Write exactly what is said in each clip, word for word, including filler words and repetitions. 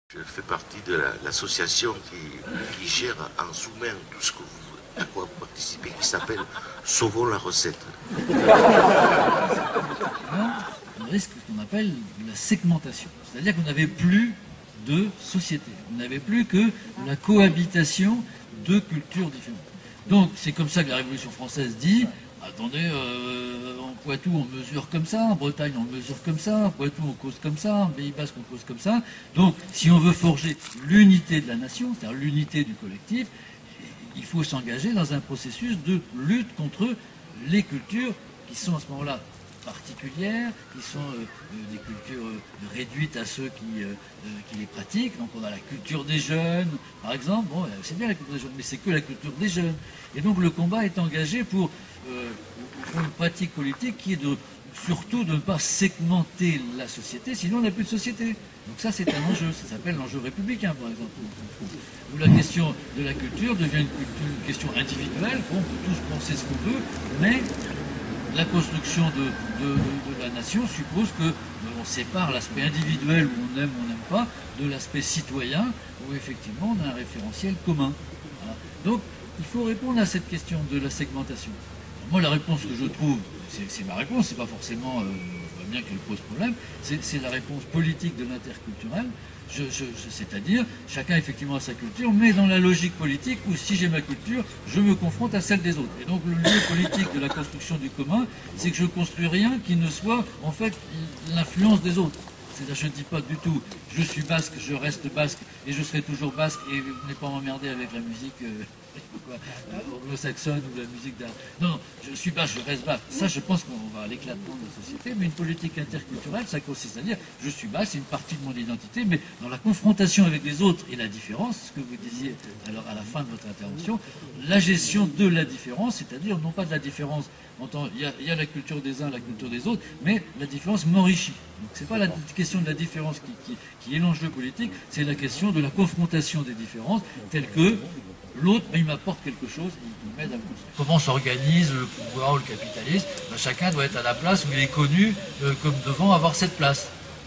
Je fais partie de l'association la, qui, qui gère en sous-main tout ce que vous, à quoi vous participez, qui s'appelle Sauvons la recette. On risque ce qu'on appelle la segmentation. C'est-à-dire qu'on n'avait plus de société. On n'avait plus que la cohabitation de cultures différentes. Donc c'est comme ça que la Révolution française dit, attendez, euh, en Poitou on mesure comme ça, en Bretagne on mesure comme ça, en Poitou on cause comme ça, en Pays Basque on cause comme ça. Donc si on veut forger l'unité de la nation, c'est-à-dire l'unité du collectif, il faut s'engager dans un processus de lutte contre les cultures qui sont à ce moment-là particulières, qui sont euh, des cultures euh, réduites à ceux qui, euh, qui les pratiquent. Donc on a la culture des jeunes, par exemple. Bon, c'est bien la culture des jeunes, mais c'est que la culture des jeunes. Et donc le combat est engagé pour, euh, pour une pratique politique qui est de, surtout de ne pas segmenter la société, sinon on n'a plus de société. Donc ça c'est un enjeu, ça s'appelle l'enjeu républicain par exemple. Où la question de la culture devient une, une question individuelle, bon, on peut tous penser ce qu'on veut, mais la construction de, de, de, de la nation suppose que on sépare l'aspect individuel où on aime ou on n'aime pas de l'aspect citoyen où effectivement on a un référentiel commun. Voilà. Donc il faut répondre à cette question de la segmentation. Alors, moi la réponse que je trouve, c'est ma réponse, c'est pas forcément, euh, je vois bien qu'elle pose problème, c'est la réponse politique de l'interculturel. Je, je, c'est-à-dire, chacun effectivement a sa culture, mais dans la logique politique où si j'ai ma culture, je me confronte à celle des autres. Et donc le lieu politique de la construction du commun, c'est que je ne construis rien qui ne soit en fait l'influence des autres. C'est-à-dire, je ne dis pas du tout, je suis basque, je reste basque, et je serai toujours basque, et vous n'allez pas m'emmerder avec la musique euh, anglo-saxonne ou la musique d'un... Non, non, je suis basque, je reste basque. Ça, je pense qu'on va à l'éclatement de la société, mais une politique interculturelle, ça consiste à dire, je suis basque, c'est une partie de mon identité, mais dans la confrontation avec les autres et la différence, ce que vous disiez alors à la fin de votre intervention, la gestion de la différence, c'est-à-dire non pas de la différence, il y, a, il y a la culture des uns, la culture des autres, mais la différence m'enrichit. Donc c'est pas la question de la différence qui, qui, qui est l'enjeu politique, c'est la question de la confrontation des différences, telles que l'autre, il m'apporte quelque chose, il m'aide à me construire. Comment s'organise le pouvoir ou le capitalisme? Ben, chacun doit être à la place où il est connu euh, comme devant avoir cette place.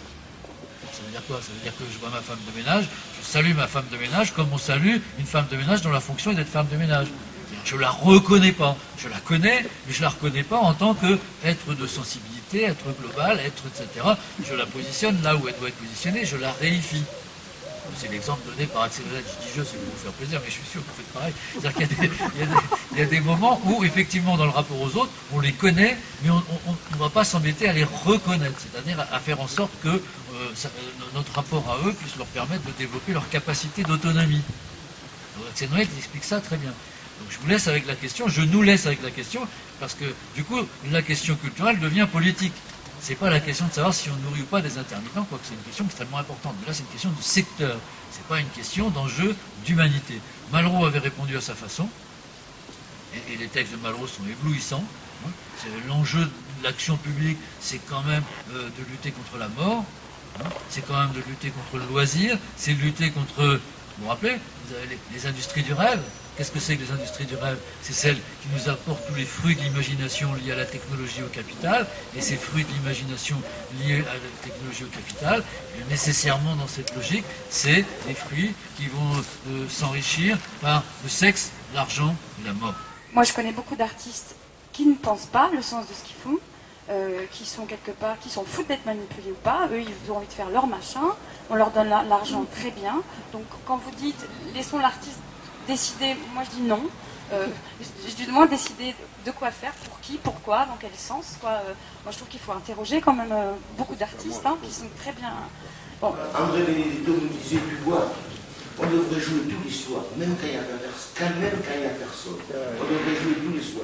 Ça veut dire quoi? Ça veut dire que je vois ma femme de ménage, je salue ma femme de ménage comme on salue une femme de ménage dont la fonction est d'être femme de ménage. Je ne la reconnais pas. Je la connais, mais je ne la reconnais pas en tant qu'être de sensibilité, être global, être et cetera. Je la positionne là où elle doit être positionnée, je la réifie. C'est l'exemple donné par Axel Red. Je dis je, c'est pour vous faire plaisir, mais je suis sûr que vous faites pareil. C'est-à-dire qu'il y, y, y a des moments où, effectivement, dans le rapport aux autres, on les connaît, mais on ne va pas s'embêter à les reconnaître. C'est-à-dire à, à faire en sorte que euh, ça, notre rapport à eux puisse leur permettre de développer leur capacité d'autonomie. Axel Red explique ça très bien. Donc je vous laisse avec la question, je nous laisse avec la question, parce que du coup, la question culturelle devient politique. C'est pas la question de savoir si on nourrit ou pas des intermittents, quoique c'est une question extrêmement importante. Mais là, c'est une question de secteur. C'est pas une question d'enjeu d'humanité. Malraux avait répondu à sa façon, et, et les textes de Malraux sont éblouissants. Hein. L'enjeu de l'action publique, c'est quand même euh, de lutter contre la mort, hein. C'est quand même de lutter contre le loisir, c'est de lutter contre, vous vous rappelez, vous avez les, les industries du rêve. Qu'est-ce que c'est que les industries du rêve? C'est celles qui nous apportent tous les fruits de l'imagination liés à la technologie au capital, et ces fruits de l'imagination liés à la technologie au capital, et nécessairement dans cette logique, c'est des fruits qui vont euh, s'enrichir par le sexe, l'argent et la mort. Moi je connais beaucoup d'artistes qui ne pensent pas le sens de ce qu'ils font, euh, qui sont quelque part, qui s'en foutent d'être manipulés ou pas, eux ils ont envie de faire leur machin, on leur donne l'argent très bien, donc quand vous dites laissons l'artiste décider, moi je dis non. Euh, je dis moins décider de quoi faire, pour qui, pourquoi, dans quel sens. Quoi. Euh, moi je trouve qu'il faut interroger quand même euh, beaucoup d'artistes hein, qui sont très bien. Bon. André Benedetto nous disait, tu vois, on devrait jouer tous les soirs, même quand il n'y a personne. Même quand il n'y a personne. On devrait jouer tous les soirs.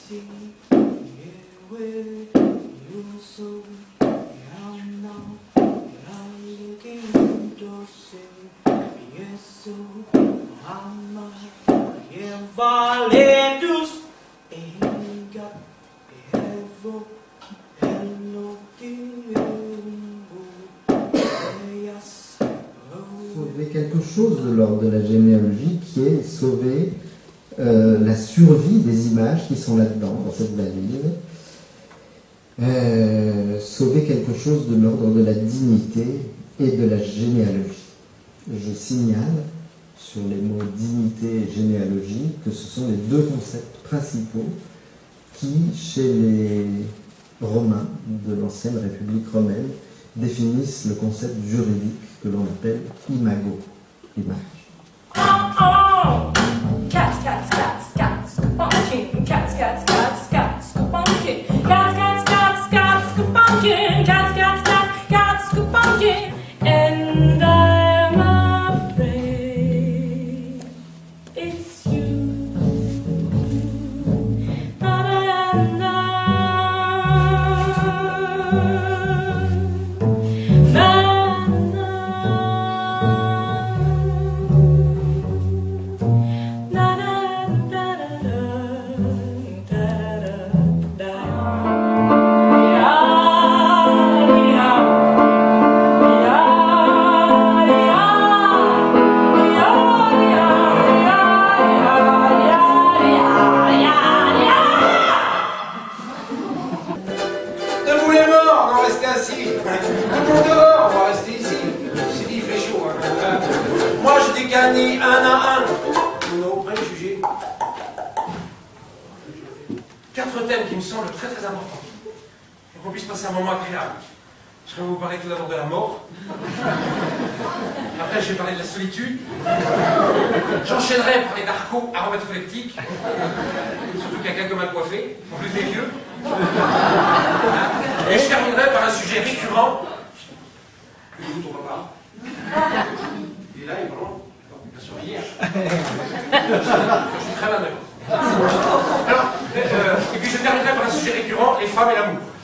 Sauver quelque chose de l'ordre de la généalogie qui est sauver euh, la survie des images qui sont là-dedans, dans cette valise. Euh, sauver quelque chose de l'ordre de la dignité et de la généalogie. Je signale sur les mots dignité et généalogie que ce sont les deux concepts principaux qui, chez les Romains de l'ancienne République romaine, définissent le concept juridique que l'on appelle imago, l'image. Oh, oh. Cats, cats, cats, cats, pumpkin, cats, cats, cats, cats, pumpkin, cats, cats, cats, cats, pumpkin, cats, cats, cats, cats, pumpkin, and I'm afraid it's you. Da da da un à un nos préjugés. Quatre thèmes qui me semblent très très importants pour qu'on puisse passer un moment agréable. Je vais vous parler tout d'abord de la mort. Après, je vais parler de la solitude. J'enchaînerai par les narcos aromatoleptiques. Surtout quelqu'un comme un coiffé, en plus des vieux. Et je terminerai par un sujet récurrent. Que je vous trouve pas. Il est là, il est vraiment. Bien sûr, hier. Je suis très malheureux. Alors, euh, et puis je terminerai par un sujet récurrent, les femmes et l'amour.